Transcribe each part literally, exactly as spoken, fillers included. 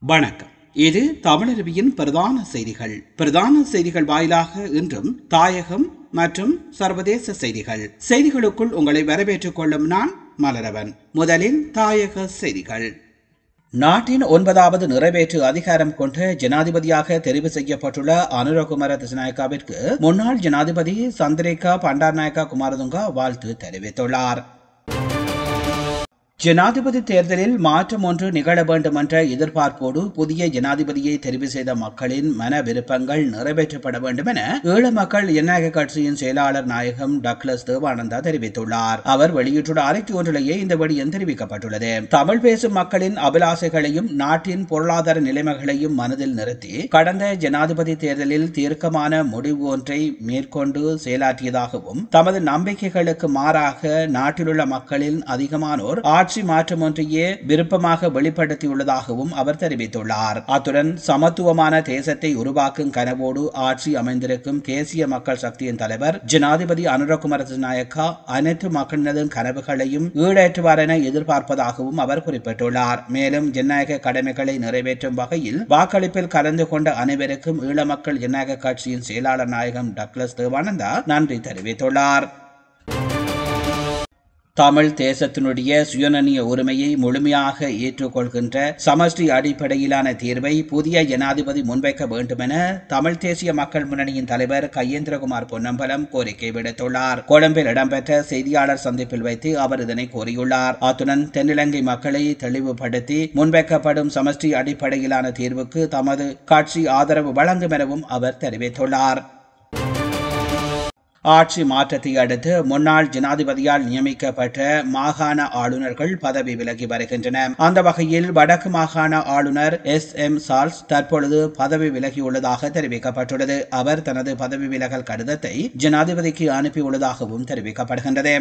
வணக்கம். இது தமிழருவியின் பிரதான செய்திகள். பிரதான செய்திகள் வாயிலாக இன்றும் தாயகம் மற்றும் சர்வதேச செய்திகள். செய்திகளுக்குள் உங்களை வரவேற்றுக் கொள்ளும் நான் மலரவன். முதலில் தாயக செய்திகள். நாட்டின் ஒன்பதாவது நிறைவேற்று அதிகாரம் கொண்ட ஜனாதிபதியாக தெரிவு செய்யப்பட்டுள்ள அனுரகுமார திசாநாயக்காவிற்கு முன்னாள் ஜனாதிபதி சந்திரிகா பண்டாரநாயக்கா குமாரதுங்க வாழ்த்து தெரிவித்துள்ளார். ஜனாதிபதி தேர்தலில் மாற்றம் ஒன்று நிகழ வேண்டும் என்ற எதிர்பார்ப்போடு புதிய ஜனாதிபதியை தெரிவு செய்த மக்களின் மன விருப்பங்கள் நிறைவேற்றப்பட வேண்டும் என ஈழ மக்கள் ஜனநாயக கட்சியின் செயலாளர் நாயகம் டக்ளஸ் தேவானந்தா தெரிவித்துள்ளார். அவர் வெளியிட்டுள்ள அறிக்கை ஒன்றிலேயே இந்த விடயம் தெரிவிக்கப்பட்டுள்ளது. தமிழ் பேசும் மக்களின் அபிலாசைகளையும் நாட்டின் பொருளாதார நிலைமைகளையும் மனதில் நிறுத்தி கடந்த ஜனாதிபதி தேர்தலில் தீர்க்கமான முடிவு ஒன்றை மேற்கொண்டு செயலாற்றியதாகவும் தமது நம்பிக்கைகளுக்கு மாறாக நாட்டிலுள்ள மக்களின் அதிகமானோர் ஆட்சி மாற்றம் ஒன்றையே விருப்பமாக வெளிப்படுத்தியுள்ளதாகவும் அவர் தெரிவித்துள்ளார். அத்துடன் சமத்துவமான தேசத்தை உருவாக்கும் கனவோடு ஆட்சி அமைந்திருக்கும் தேசிய மக்கள் சக்தியின் தலைவர் ஜனாதிபதி அனுரகுமார திசாநாயக்கா அனைத்து மக்களினதும் கனவுகளையும் ஈடேற்றுவார் என எதிர்பார்ப்பதாகவும் அவர் குறிப்பிட்டுள்ளார். மேலும் ஜனநாயக கடமைகளை நிறைவேற்றும் வகையில் வாக்களிப்பில் கலந்து கொண்ட அனைவருக்கும் ஈழ மக்கள் ஜனநாயக கட்சியின் செயலாளர் நாயகம் டக்ளஸ் தேவானந்தா நன்றி தெரிவித்துள்ளார். தமிழ் தேசத்தினுடைய சுயநனிய உரிமையை முழுமையாக ஏற்றுக்கொள்கின்ற சமஷ்டி அடிப்படையிலான தீர்வை புதிய ஜனாதிபதி முன்வைக்க வேண்டும் என தமிழ் தேசிய மக்கள் முன்னணியின் தலைவர் கயேந்திரகுமார் பொன்னம்பலம் கோரிக்கை விடுத்துள்ளார். கொழும்பில் இடம்பெற்ற செய்தியாளர் சந்திப்பில் வைத்து அவர் இதனை கோரியுள்ளார். அத்துடன் தென்னிலங்கை மக்களை தெளிவுபடுத்தி முன்வைக்கப்படும் சமஷ்டி அடிப்படையிலான தீர்வுக்கு தமது கட்சி ஆதரவு வழங்கும் எனவும் அவர் தெரிவித்துள்ளார். ஆட்சி மாற்றத்தை அடுத்து முன்னாள் ஜனாதிபதியால் நியமிக்கப்பட்ட மாகாண ஆளுநர்கள் பதவி விலகி வருகின்றனர். அந்த வகையில் வடக்கு மாகாண ஆளுநர் எஸ் எம் சால்ஸ் தற்பொழுது பதவி விலகியுள்ளதாக தெரிவிக்கப்பட்டுள்ளது. அவர் தனது பதவி விலகல் கடிதத்தை ஜனாதிபதிக்கு அனுப்பியுள்ளதாகவும் தெரிவிக்கப்படுகின்றது.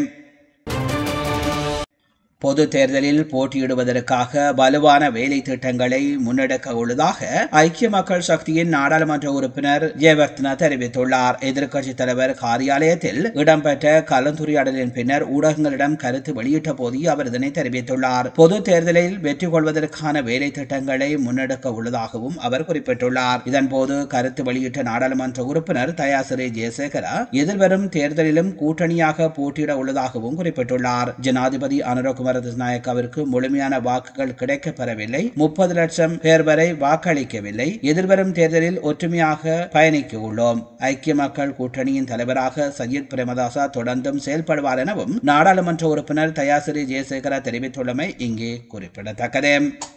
பொது தேர்தலில் போட்டியிடுவதற்காக வலுவான வேலை திட்டங்களை முன்னெடுக்க உள்ளதாக ஐக்கிய மக்கள் சக்தியின் நாடாளுமன்ற உறுப்பினர் ஜெயவர்தன தெரிவித்துள்ளார். எதிர்க்கட்சித் தலைவர் காரியாலயத்தில் இடம்பெற்ற கலந்துரையாடலின் பின்னர் ஊடகங்களிடம் கருத்து வெளியிட்ட போது அவர் இதனை தெரிவித்துள்ளார். பொது தேர்தலில் வெற்றி கொள்வதற்கான வேலை திட்டங்களை முன்னெடுக்க உள்ளதாகவும் அவர் குறிப்பிட்டுள்ளார். இதன்போது கருத்து வெளியிட்ட நாடாளுமன்ற உறுப்பினர் தயாசிறி ஜெயசேகர எதிர்வரும் தேர்தலிலும் கூட்டணியாக போட்டியிட உள்ளதாகவும் குறிப்பிட்டுள்ளார். ஜனாதிபதி அனுரகுமார திசாநாயக்காவிற்கு முழுமையான வாக்குகள் கிடைக்கப்பெறவில்லை. முப்பது லட்சம் பேர் வரை வாக்களிக்கவில்லை. எதிர்வரும் தேர்தலில் ஒற்றுமையாக பயணிக்க உள்ளோம். ஐக்கிய மக்கள் கூட்டணியின் தலைவராக சஜித் பிரேமதாசா தொடர்ந்தும் செயல்படுவார் எனவும் நாடாளுமன்ற உறுப்பினர் தயாசிறி ஜெயசேகர தெரிவித்துள்ளமை இங்கே குறிப்பிடத்தக்கது.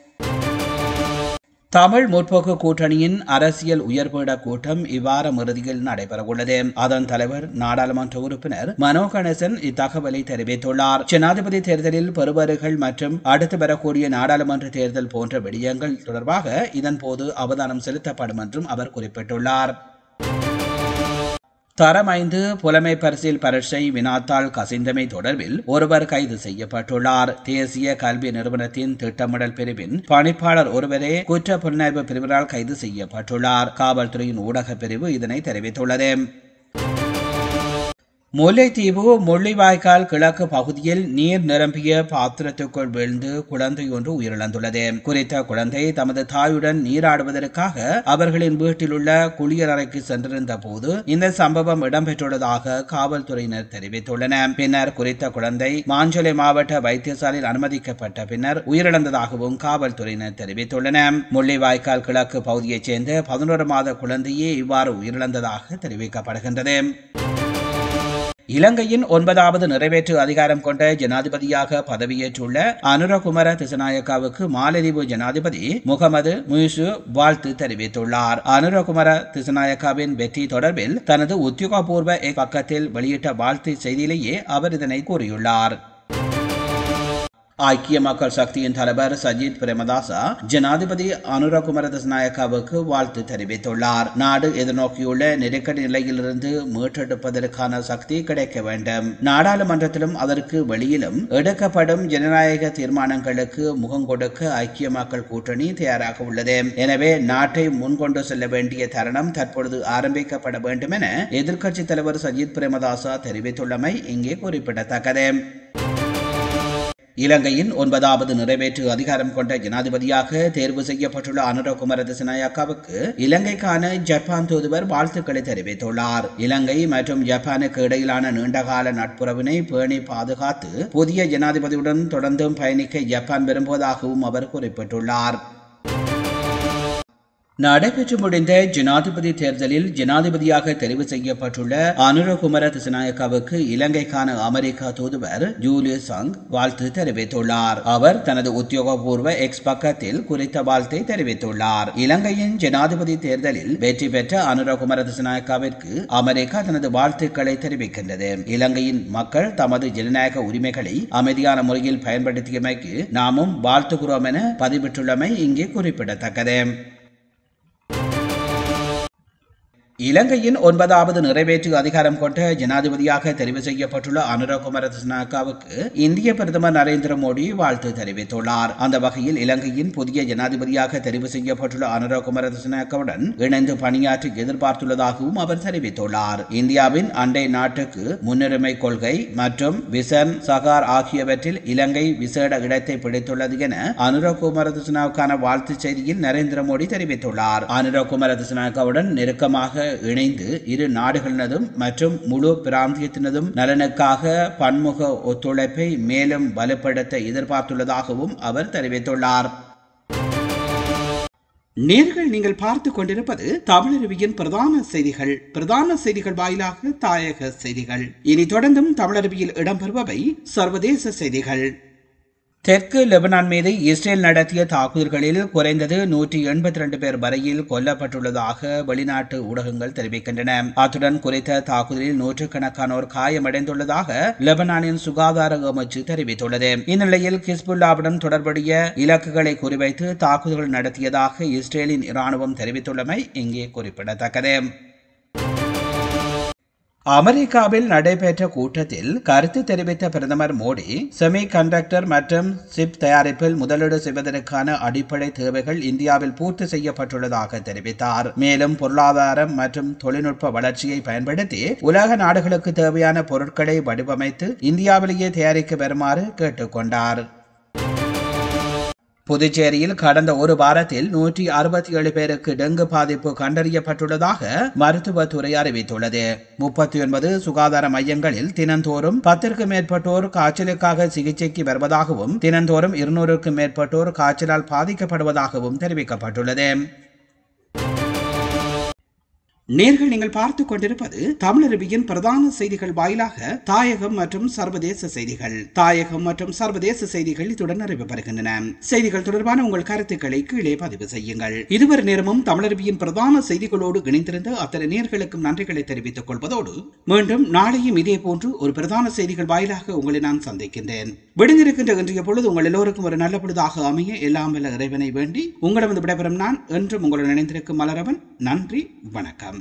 தமிழ் முற்போக்கு கூட்டணியின் அரசியல் உயர்பீட கூட்டம் இவ்வாரம் இறுதியில் நடைபெறவுள்ளது. அதன் தலைவர் நாடாளுமன்ற உறுப்பினர் மனோ கணேசன் இத்தகவலை தெரிவித்துள்ளார். ஜனாதிபதி தேர்தலில் பெறுபவர்கள் மற்றும் அடுத்து வரக்கூடிய நாடாளுமன்ற தேர்தல் போன்ற விடயங்கள் தொடர்பாக இதன்போது அவதானம் செலுத்தப்படும் என்றும் அவர் குறிப்பிட்டுள்ளார். தரம் ஐந்து புலமை பரிசில் பரீட்சை வினாத்தாள் கசிந்தமை தொடர்பில் ஒருவர் கைது செய்யப்பட்டுள்ளார். தேசிய கல்வி நிறுவனத்தின் திட்டமிடல் பிரிவின் பணிப்பாளர் ஒருவரே குற்ற புலனாய்வு பிரிவினால் கைது செய்யப்பட்டுள்ளார். காவல்துறையின் ஊடக பிரிவு இதனை தெரிவித்துள்ளது. முல்லைத்தீவு முள்ளிவாய்க்கால் கிழக்கு பகுதியில் நீர் நிரம்பிய பாத்திரத்துக்குள் வீழ்ந்து குழந்தை ஒன்று உயிரிழந்துள்ளது. குறித்த குழந்தை தமது தாயுடன் நீராடுவதற்காக அவர்களின் வீட்டில் உள்ள குளியலறைக்கு சென்றிருந்த போது இந்த சம்பவம் இடம்பெற்றுள்ளதாக காவல்துறையினர் தெரிவித்துள்ளனர். பின்னர் குறித்த குழந்தை மாஞ்சோலை மாவட்ட வைத்தியசாலையில் அனுமதிக்கப்பட்ட பின்னர் உயிரிழந்ததாகவும் காவல்துறையினர் தெரிவித்துள்ளனர். முள்ளிவாய்க்கால் கிழக்கு பகுதியைச் சேர்ந்த பதினோரு மாத குழந்தையே இவ்வாறு உயிரிழந்ததாக தெரிவிக்கப்படுகின்றது. இலங்கையின் ஒன்பதாவது நிறைவேற்று அதிகாரம் கொண்ட ஜனாதிபதியாக பதவியேற்றுள்ள அனுரகுமார திசாநாயக்காவுக்கு மாலத்தீவு ஜனாதிபதி முகமது முயிசு வாழ்த்து தெரிவித்துள்ளார். அனுரகுமார திசாநாயக்காவின் வெற்றி தொடர்பில் தனது உத்தியோகபூர்வ பக்கத்தில் வெளியிட்ட வாழ்த்து செய்தியிலேயே அவர் இதனை கூறியுள்ளார். ஐக்கிய மக்கள் சக்தியின் தலைவர் சஜித் பிரேமதாசா ஜனாதிபதி அனுரகுமார திசாநாயக்காவுக்கு வாழ்த்து தெரிவித்துள்ளார். நாடு எதிர்நோக்கியுள்ள நெருக்கடி நிலையிலிருந்து மீட்டெடுப்பதற்கான சக்தி கிடைக்க வேண்டும். நாடாளுமன்றத்திலும் அதற்கு வெளியிலும் எடுக்கப்படும் ஜனநாயக தீர்மானங்களுக்கு முகம் கொடுக்க ஐக்கிய மக்கள் கூட்டணி தயாராக உள்ளது. எனவே நாட்டை முன்கொண்டு செல்ல வேண்டிய தருணம் தற்பொழுது ஆரம்பிக்கப்பட வேண்டும் என எதிர்க்கட்சித் தலைவர் சஜித் பிரேமதாசா தெரிவித்துள்ளமை இங்கே குறிப்பிடத்தக்கது. இலங்கையின் ஒன்பதாவது நிறைவேற்று அதிகாரம் கொண்ட ஜனாதிபதியாக தேர்வு செய்யப்பட்டுள்ள அனுரகுமார திசாநாயக்காவுக்கு இலங்கைக்கான ஜப்பான் தூதுவர் வாழ்த்துக்களை தெரிவித்துள்ளார். இலங்கை மற்றும் ஜப்பானுக்கு இடையிலான நீண்டகால நட்புறவினை பேணி பாதுகாத்து புதிய ஜனாதிபதியுடன் தொடர்ந்தும் பயணிக்க ஜப்பான் விரும்புவதாகவும் அவர் குறிப்பிட்டுள்ளார். நடைபெற்று முடிந்த ஜனாதிபதி தேர்தலில் ஜனாதிபதியாக தெரிவு செய்யப்பட்டுள்ள அனுரகுமார திசாநாயக்காவுக்கு இலங்கைக்கான அமெரிக்கா தூதுவர் ஜூலியஸ் சங் வாழ்த்து தெரிவித்துள்ளார். அவர் தனது உத்தியோகபூர்வ எக்ஸ் பக்கத்தில் குறித்த வாழ்த்தை தெரிவித்துள்ளார். இலங்கையின் ஜனாதிபதி தேர்தலில் வெற்றி பெற்ற அனுரகுமார திசாநாயக்காவிற்கு அமெரிக்கா தனது வாழ்த்துக்களை தெரிவிக்கின்றது. இலங்கையின் மக்கள் தமது ஜனநாயக உரிமைகளை அமைதியான முறையில் பயன்படுத்தியமைக்கு நாமும் வாழ்த்துகிறோம் என பதிவிட்டுள்ளமை இங்கே குறிப்பிடத்தக்கது. இலங்கையின் ஒன்பதாவது நிறைவேற்று அதிகாரம் கொண்ட ஜனாதிபதியாக தெரிவு செய்யப்பட்டுள்ள அனுரகுமார திசாநாயக்காவுக்கு இந்திய பிரதமர் நரேந்திர மோடி வாழ்த்து தெரிவித்துள்ளார். அந்த வகையில் இலங்கையின் புதிய ஜனாதிபதியாக தெரிவு செய்யப்பட்டுள்ள அனுரகுமார திசாநாயக்காவுடன் இணைந்து பணியாற்றி எதிர்பார்த்துள்ளதாகவும் அவர் தெரிவித்துள்ளார். இந்தியாவின் அண்டை நாட்டுக்கு முன்னுரிமை கொள்கை மற்றும் விசன் சகார் ஆகியவற்றில் இலங்கை விசேட இடத்தை பிடித்துள்ளது என அனுரகுமார திசாநாயக்கான வாழ்த்து செய்தியில் நரேந்திர மோடி தெரிவித்துள்ளார். அனுரகுமார திசாநாயக்காவுடன் நெருக்கமாக இணைந்து இரு நாடுகளினதும் மற்றும் முழு பிராந்தியத்தினதும் நலனுக்காக பன்முக ஒத்துழைப்பை மேலும் வலுப்படுத்த எதிர்பார்த்துள்ளதாகவும் அவர் தெரிவித்துள்ளார். நேர்கள் நீங்கள் பார்த்துக் கொண்டிருப்பது தமிழருவியின் பிரதான செய்திகள். பிரதான செய்திகள் வாயிலாக தாயக செய்திகள். இனி தொடர்ந்தும் தமிழருவியில் இடம்பெறுபவை சர்வதேச செய்திகள். தெற்கு லெபனான் மீது இஸ்ரேல் நடத்திய தாக்குதல்களில் குறைந்தது நூற்றி எண்பத்தி இரண்டு பேர் வரையில் கொல்லப்பட்டுள்ளதாக வெளிநாட்டு ஊடகங்கள் தெரிவிக்கின்றன. அத்துடன் குறித்த தாக்குதலில் நூற்றுக்கணக்கானோர் காயமடைந்துள்ளதாக லெபனானின் சுகாதார அமைச்சு தெரிவித்துள்ளது. இந்நிலையில் ஹிஸ்புல்லாவுடன் தொடர்புடைய இலக்குகளை குறிவைத்து தாக்குதல்கள் நடத்தியதாக இஸ்ரேலின் இராணுவம் தெரிவித்துள்ளமை இங்கே குறிப்பிடத்தக்கது. அமெரிக்காவில் நடைபெற்ற கூட்டத்தில் கருத்து தெரிவித்த பிரதமர் மோடி செமி கண்டக்டர் மற்றும் சிப் தயாரிப்பில் முதலீடு செய்வதற்கான அடிப்படை தேவைகள் இந்தியாவில் பூர்த்தி செய்யப்பட்டுள்ளதாக தெரிவித்தார். மேலும் பொருளாதாரம் மற்றும் தொழில்நுட்ப வளர்ச்சியை பயன்படுத்தி உலக நாடுகளுக்கு தேவையான பொருட்களை வடிவமைத்து இந்தியாவிலேயே தயாரிக்க வருமாறு கேட்டுக்கொண்டார். புதுச்சேரியில் கடந்த ஒரு வாரத்தில் நூற்றி அறுபத்தி ஏழு பேருக்கு டெங்கு பாதிப்பு கண்டறியப்பட்டுள்ளதாக மருத்துவத்துறை அறிவித்துள்ளது. முப்பத்தி ஒன்பது சுகாதார மையங்களில் தினந்தோறும் பத்திற்கும் மேற்பட்டோர் காய்ச்சலுக்காக சிகிச்சைக்கு வருவதாகவும் தினந்தோறும் இருநூறுக்கும் மேற்பட்டோர் காய்ச்சலால் பாதிக்கப்படுவதாகவும் தெரிவிக்கப்பட்டுள்ளது. நேர்கள் நீங்கள் பார்த்துக் கொண்டிருப்பது தமிழருவியின் பிரதான செய்திகள் வாயிலாக தாயகம் மற்றும் சர்வதேச செய்திகள். தாயகம் மற்றும் சர்வதேச செய்திகள் இத்துடன் நிறைவு பெறுகின்றன. செய்திகள் தொடர்பான உங்கள் கருத்துக்களை கீழே பதிவு செய்யுங்கள். இதுவரை நேரமும் தமிழருவியின் பிரதான செய்திகளோடு இணைந்திருந்த அத்தனை நேர்களுக்கும் நன்றிகளை தெரிவித்துக் கொள்வதோடு மீண்டும் நாளையும் இதே போன்று ஒரு பிரதான செய்திகள் வாயிலாக உங்களை நான் சந்திக்கின்றேன். விடுந்திருக்கின்ற இன்றைய பொழுது உங்கள் எல்லோருக்கும் ஒரு நல்ல பொழுதாக அமைய எல்லாம் வல்ல இறைவனை வேண்டி உங்களிடம் விடைபெறும் நான் என்றும் உங்களுடன் இணைந்திருக்கும் மலரவன். நன்றி, வணக்கம்.